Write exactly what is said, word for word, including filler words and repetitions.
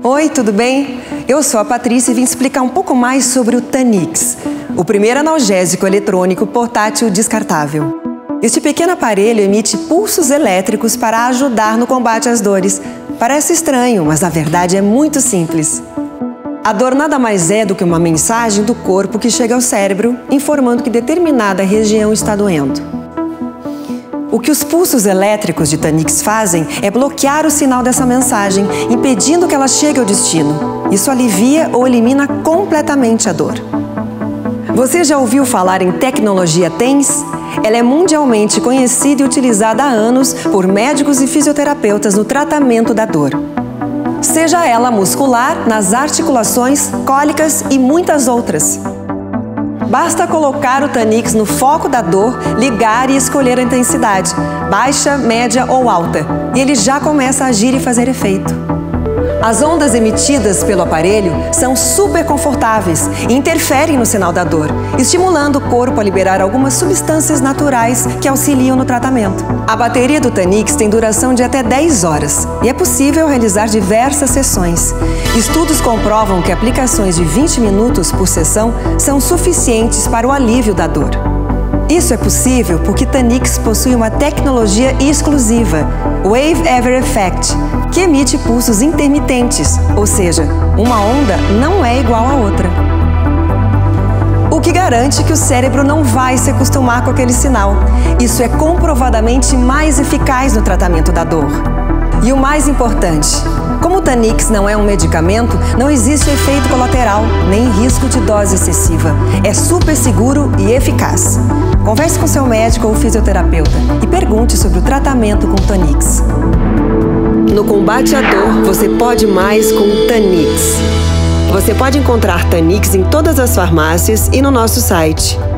Oi, tudo bem? Eu sou a Patrícia e vim explicar um pouco mais sobre o Tanix, o primeiro analgésico eletrônico portátil descartável. Este pequeno aparelho emite pulsos elétricos para ajudar no combate às dores. Parece estranho, mas na verdade é muito simples. A dor nada mais é do que uma mensagem do corpo que chega ao cérebro, informando que determinada região está doendo. O que os pulsos elétricos de Tanix fazem é bloquear o sinal dessa mensagem, impedindo que ela chegue ao destino. Isso alivia ou elimina completamente a dor. Você já ouviu falar em tecnologia TENS? Ela é mundialmente conhecida e utilizada há anos por médicos e fisioterapeutas no tratamento da dor. Seja ela muscular, nas articulações, cólicas e muitas outras. Basta colocar o Tanix no foco da dor, ligar e escolher a intensidade, baixa, média ou alta, e ele já começa a agir e fazer efeito. As ondas emitidas pelo aparelho são super confortáveis e interferem no sinal da dor, estimulando o corpo a liberar algumas substâncias naturais que auxiliam no tratamento. A bateria do Tanix tem duração de até dez horas e é possível realizar diversas sessões. Estudos comprovam que aplicações de vinte minutos por sessão são suficientes para o alívio da dor. Isso é possível porque Tanix possui uma tecnologia exclusiva, Wave Ever Effect, que emite pulsos intermitentes, ou seja, uma onda não é igual à outra. O que garante que o cérebro não vai se acostumar com aquele sinal. Isso é comprovadamente mais eficaz no tratamento da dor. E o mais importante, como o Tanix não é um medicamento, não existe efeito colateral, nem risco de dose excessiva. É super seguro e eficaz. Converse com seu médico ou fisioterapeuta e pergunte sobre o tratamento com Tanix. No combate à dor, você pode mais com Tanix. Você pode encontrar Tanix em todas as farmácias e no nosso site.